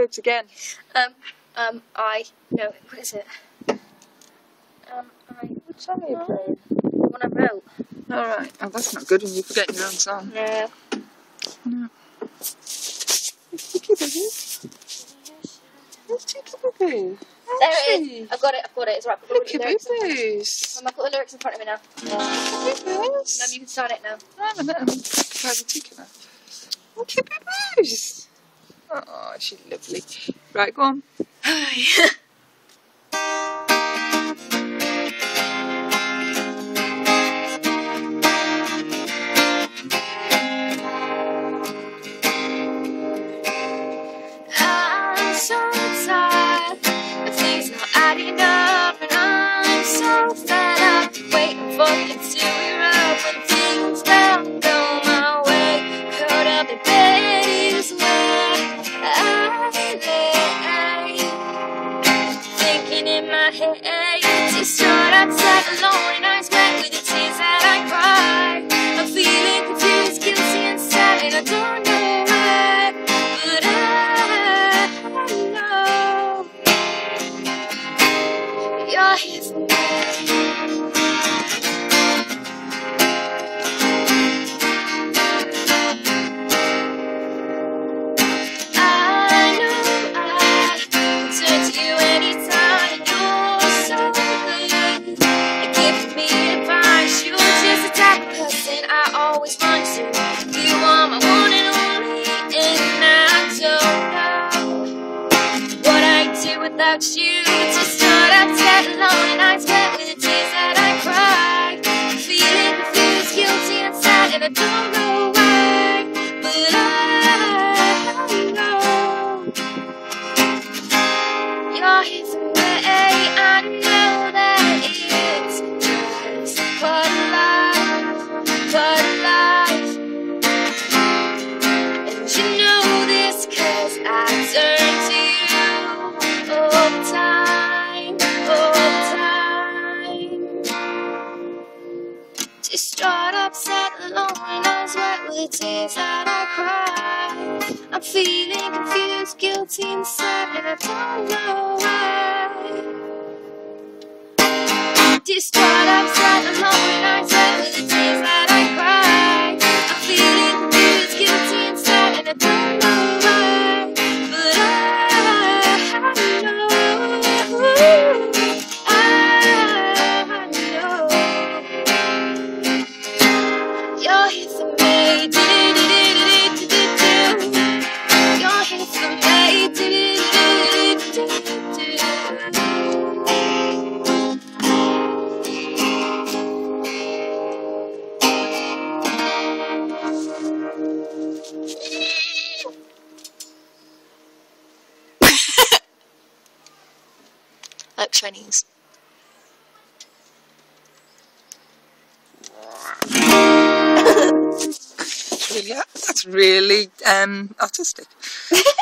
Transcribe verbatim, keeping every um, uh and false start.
lyrics again. Um, um, I, no, what is it? Um, I, What song are you playing? One I wrote. Alright. Oh, that's not good when you're forgetting your own song. No. No. It's Cheeky Boogie. It's Cheeky Boogie. There it is. I've got it, I've got it. It's right. Cheeky Boobies. Mum, I've got the lyrics in front of me now. Cheeky Boobies. Mum, you can start it now. I'm a little private ticket now. Cheeky Boobies. Oh, she's lovely. Right, go on. Hi. I'm so tired of things not adding up, and I'm so fed up waiting for you to erupt when things don't go my way. Caught up in bed is where I lay, thinking in my head, distraught, upset, alone, eyes wet with the tears that I cry. I'm feeling confused, guilty, and sad, and I don't know why, but I know you're here for me. I know I can turn to you anytime. You're so good at giving me advice. You're just the type of person I always run to. You are my one and only, and I don't know what I'd do without you. To start out dead alone, and eyes wet with the tears that I cry. Feeling confused, guilty, and sad, and I don't know why, but I know you're here for me. I know that it's just part of life, part of life. And you know this, 'cause I turn to you all the time, all the time. Distraught, upset, alone, and eyes wet with the tears that I cry. I'm feeling confused, guilty, and sad, and I don't know why. Distraught, upset, alone, and eyes wet with the tears that I cry. I'm feeling confused, guilty, and sad, and I don't know why, but I know, I know you're here for me. Do-do-do-do-do-do-do. You're here for me. Do-do-do-do-do-do. Like twenties. Really, that's really um, artistic.